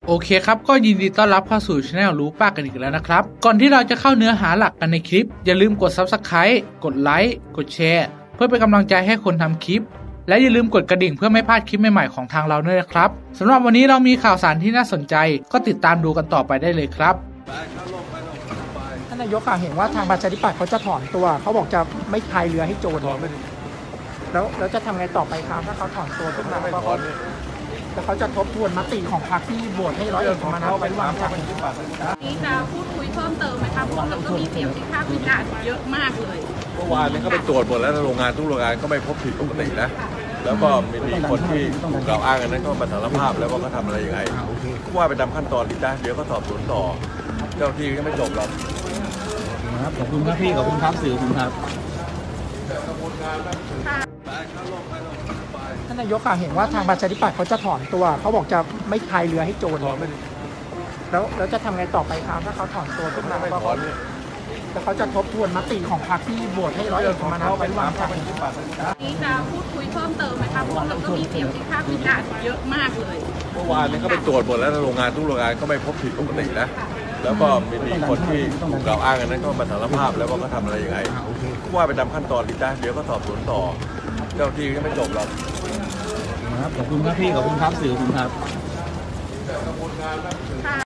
โอเคครับก็ยินดีต้อนรับเข้าสู่ช anel รู้ป้ากันอีกแล้วนะครับก่อนที่เราจะเข้าเนื้อหาหลักกันในคลิปอย่าลืมกด Subscribe กดไลค์กดแชร์เพื่อเป็นกำลังใจให้คนทำคลิปและอย่าลืมกดกระดิ่งเพื่อไม่พลาดคลิปใหม่ๆของทางเราด้วยนะครับสำหรับวันนี้เรามีข่าวสารที่น่าสนใจก็ติดตามดูกันต่อไปได้เลยครับท่านนายกเห็นว่าทางประชาธิปัตย์เขาจะถอนตัวเขาบอกจะไม่พายเรือให้โจรแล้วจะทำไงต่อไปครับถ้าเขาถอนตัวขึ้นมาแล้วเขาจะทบทวนมติของพรรคที่โหวตให้ร้อยเอกธรรมนัสไว้วางใจนี้จะพูดคุยเพิ่มเติมไหมคะเพราะว่ามันก็มีเสียงวิพากษ์วิจารณ์เยอะมากเลยเมื่อวานนี้ก็ไปตรวจหมดแล้วโรงงานทุกโรงงานก็ไม่พบผิดปกตินะแล้วก็มีคนที่ถูกกล่าวอ้างกันนั้นก็มาสารภาพแล้วว่าเขาทำอะไรยังไงว่าไปตามขั้นตอนดีจ้ะเดี๋ยวก็สอบสวนต่อเจ้าที่ก็ไม่จบหรอกขอบคุณครับพี่ขอบคุณครับสื่อคุณครับท่านนายกเห็นว่าทางประชาธิปัตย์เขาจะถอนตัวเขาบอกจะไม่พายเรือให้โจรแล้วจะทำไงต่อไปครับถ้าเขาถอนตัวขึ้นมาแล้วเขาจะทบทวนมติของพรรคที่โหวตให้ร้อยเอกธรรมนัสไว้วางใจนี้จะพูดคุยเพิ่มเติมไหมคะเพราะว่ามันก็มีเสียงวิพากษ์วิจารณ์เยอะมากเลยเมื่อวานนี้ก็ไปตรวจหมดแล้วโรงงานทุกโรงงานก็ไม่พบผิดปกตินะแล้วก็มีคนที่ถูกกล่าวอ้างกันนั้นก็มาสารภาพแล้วว่าเขาทำอะไรยังไงว่าไปตามขั้นตอนดีจ้ะเดี๋ยวก็สอบสวนต่อเจ้าที่ก็ไม่จบหรอกขอบคุณครับพี่ขอบคุณครับสื่อคุณครับ